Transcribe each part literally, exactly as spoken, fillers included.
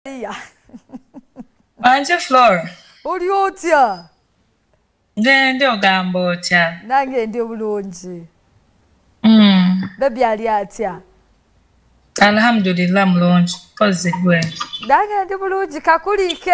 Iya. Anje Flora. Oli otya? Nde ndi ogamba otya? Nange ndi bulungi. Mm. Baby ali atya? Alhamdulillah mulungi. Pozi gwe. Nange ndi bulungi kakulike.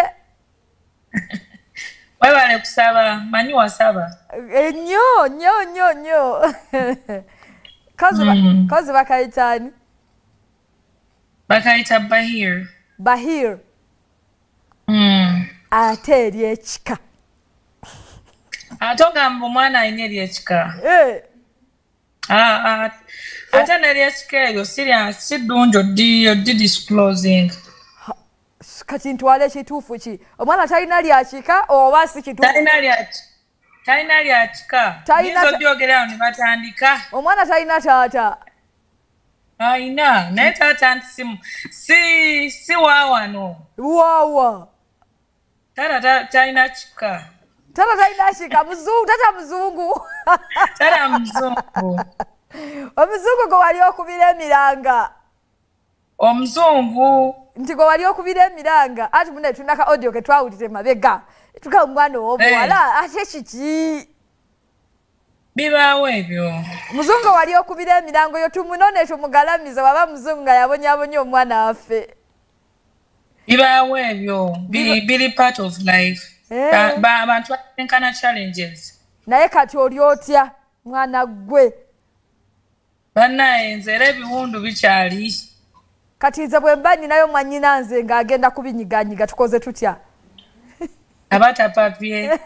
Webale kusaba, manyi wasaba. Ennyo, nnyo, nnyo, nnyo. Kazi mm. Kazi bakayitani? Bakayita Bahir. Bahir. Mm. Ate eri ekika. Atogamba omwana alina eri ekika. Eh. Ah, ah. Ate n'eri ekika eyo serious si ddungi oddi oddi disclosing. Kati ntwala ekituufu ki? Omwana talina lyakika oba si kituufu? Talina lyakika. Talina lyakika. Nizo byogera ne batandika. Omwana talina taata. Aina, naye taata nti si si si waawano. Waawa. Taata talina kika. Taata talina kika, muzungu, taata muzungu. Taata muzungu. Omuzungu gwe wali okubira emiranga. Omuzungu. Nti gwe wali okubira emiranga. Ati mune tunaka audio ke twawulire mabega. Tuka omwana w'obuwala ate kiki? Bibaawo ebyo. Muzungu wali okubira emirango yo tumunone tumugalamiza waba muzungu nga yabonyabonya omwana waffe. Bibaawo ebyo. Biri biri part of life. Ba abantu batenkana challenges. Naye kati oli otya mwana gwe? Bannaye nze era ebiwundu bikyali. Kati nze bwe mba nninayo mwannyina nze ng'agenda kubinyiganyiga tukoze tutya? Abata papye.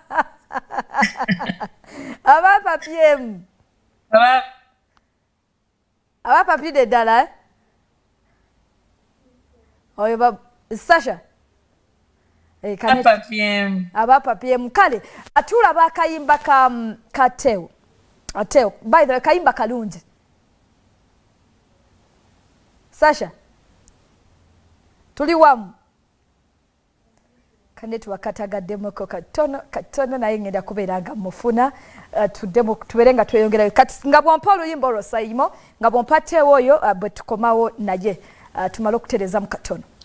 Aba papye mu. Aba Aba papye de ddala eh? Oyo ba Sasha. Eh kane papye mu. Aba papye mu kale atula bakayimba ka kateo. Ateo by the way kayimba kalungi. Sasha. Tuli wamu. Kane tuwakatagaddemu ko katono katono naye ngenda kubeeranga mufuna uh, tuddemu tubeerenga tweyongerayo kati nga bwompa oluyimba olwo sayimo nga bwompateewo oyo uh, bwe tukomawo naye uh, tumale okutereza mu katono.